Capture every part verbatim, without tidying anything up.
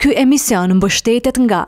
Ky emision mbështetet nga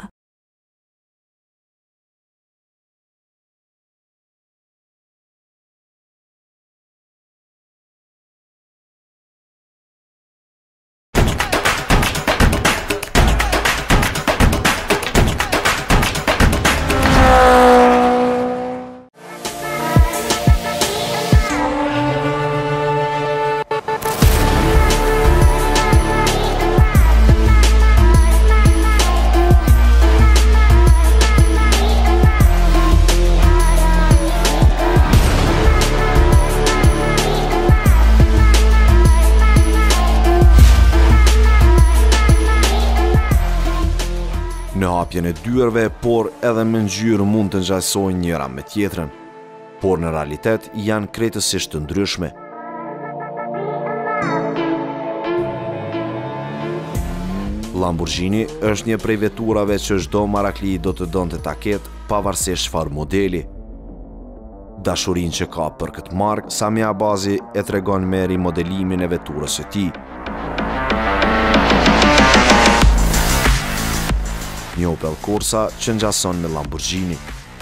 në hapjen e dyerve, por edhe me ngjyrë mund të ngjajsojnë njëra me tjetrën, por në realitet janë krejtësisht të ndryshme. Lamborghini është një prej veturave që çdo marakli do të donte ta ketë pavarësisht çfarë modeli. Dashurinë që ka për këtë markë, Sami Abazi e tregon me rimodelimin e veturës së tij. Një Opel Corsa që ngjason me Lamborghini.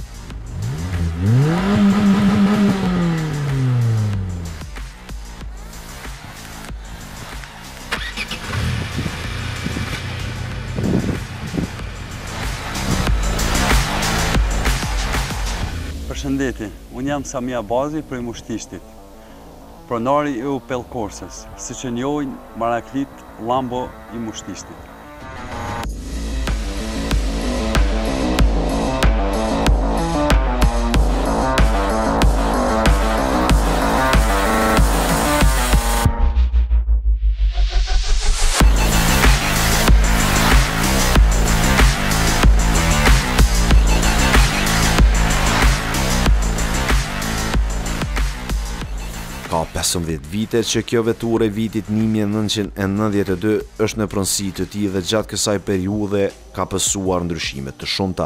Përshëndetje, unë jam Sami Abazi prej Mushtishtit, pronari i Opel Corsas, siç e njohin maraklit Lambo i Mushtishtit. Ka pesëmbëdhjetë vite që kjo veturë e vitit një mijë e nëntëqind e nëntëdhjetë e dy është në pronësi të tij dhe gjatë kësaj periudhe ka pësuar ndryshime të shumta.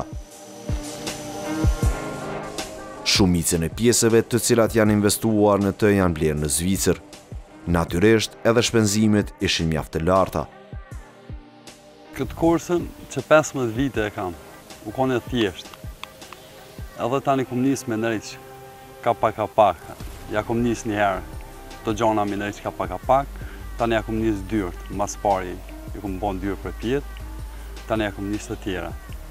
Shumicën e pjesëve të cilat janë investuar në të janë blerë në Zvicër. Natyrisht edhe shpenzimet ishin mjaft të larta. Këtë Corsën që pesëmbëdhjetë vite e kam, u konë e thjesht. Edhe tani kum nis me ndërç ka pak ka pak. Ja kom nis një herë, të gjona mi ndërç ka pak ka pak, tani ja kom nis dyrt, mas pari i kom bon dyrë për pjetë, tani ja kom nis të tjera,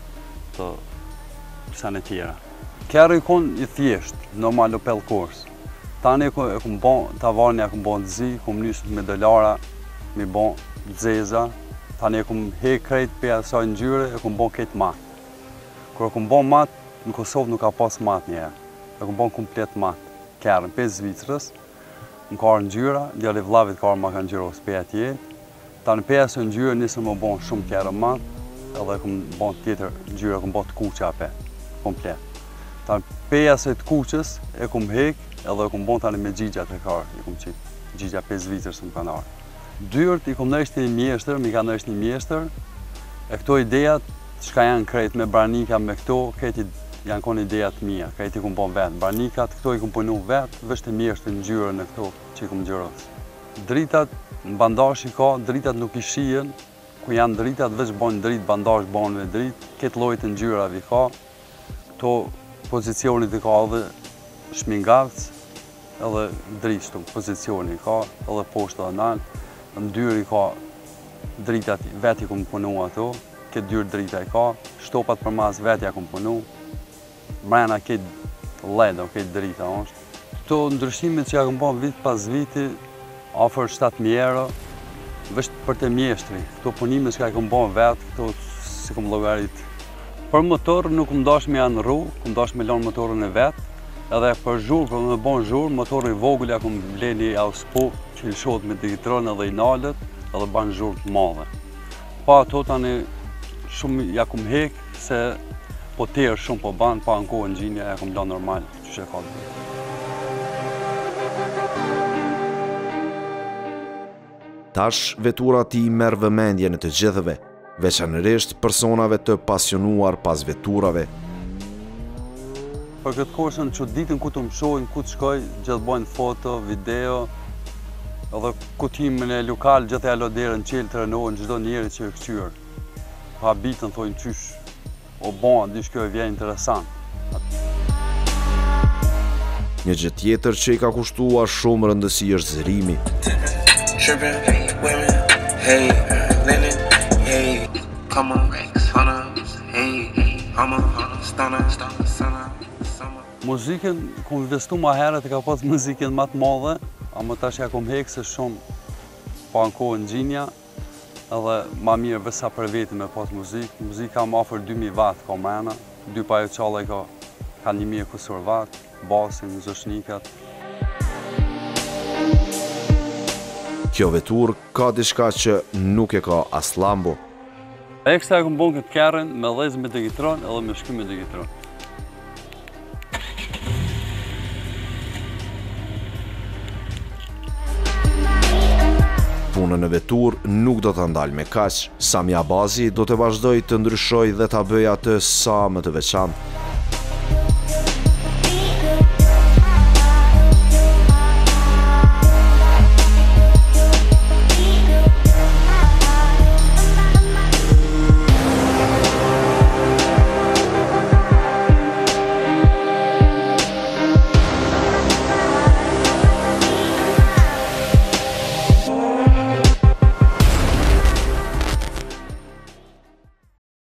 të sen e tjera. Kërë i kon i thjesht, normal Opel Corsa. Tani e kom bon, tavarën ja kom bon të zi, kom nis me dolara, mi bon zeza, tani e kom he krejt për asaj ngjyre, e kom bon krejt mat. Kur e kom bon mat, në Kosovë nuk ka pas mat një herë, e kom bon komplet mat. Kërën për Zvicrës, në karë ngjyra, djali vllavit karë ma ka ngjyros për atje. Ta në pesë ngjyra nisëm më bon shumë kërën matë, edhe këm bon tjetër ngjyra, këm bon të kuqa për, komplet. Ta në pesë të kuqës e këm hek, edhe këm bon tani me gjigja të karë, i këm qitë, gjigja për Zvicrës më kanë arë. Dyrt i këm nërështë një mjeshtër, mi ka nërështë një mjeshtër, e këto idejat, çka janë krejt me branika me këto, krejt janë konë idejat mija, ka i ti kumë bon vetë. Branikat, këto i kumë punu vetë, vështë e mirë është në gjyre në këto që i kumë gjyrës. Dritat, në bandash i ka, dritat nuk i shien, ku janë dritat, vështë bojnë drit, bandash bojnë me drit, këtë lojtë në gjyrav i ka, këto pozicionit i ka edhe shmingavc, edhe dritështu, pozicioni i ka, edhe poshtë dhe nalë, në dyrë i ka dritat, vetë i kumë punu ato, këtë dyrë drita i ka, shtopat për mas vetë ja kumë punu, brenda këtë ledo, këtë drita është. Këto ndryshimet që ja këmë bon vit pas viti, afer shtatë mijë euro, vështë për të mjeshtri. Këto punime që ja këmë bon vetë, këto si këmë llogarit. Për motor nuk këmë dash me janë rru, këmë dash me lonë motorën e vetë, edhe për zhurë, për me bon zhurë, motorë i vogël ja këmë bleni auspo, që i shot me digitron edhe i nalët, edhe banë zhurë të madhe. Pa ato tani shumë ja këmë hek, se po tërë shumë po banë, pa në kohë në gjinja, e kom la normal, që që e ka të bërë. Tash, vetura ti merr vëmendjen e të gjithëve, veçanërisht personave të pasionuar pas veturave. Për këtë Corsën që ditën ku të më shojnë, ku të shkoj, gjithë bojnë foto, video, edhe ku timin e lokal, gjithë e aloderën qelë të renohen, gjithë njeri që e këqyrë. habitën, thojnë qysh, o bon, dish kjo e vjen interesant. Një gjë tjetër që i ka kushtuar shumë rëndësi është zërimi. Muzikën, kom investu ma herët e ka pas muzikën më të madhe, a më tash ja kom hekë se shumë pa në kohë në gjinja, edhe ma mirë besa për veti me pas muzikë. Muzika më afer dy mijë watt ka mena, dy pa jo qale ka, ka një mijë kusur watt, basin, zëshnikat. Kjo vetur ka diçka që nuk e ka as Lambo. Ekstra e kom bon këtë kerën me dhezë me digitron edhe me shky me digitron. Punën e vetur nuk do të ndalë me kaq, sa mja bazi do të vazhdoj të ndryshoj dhe të bëj atë sa më të veçantë.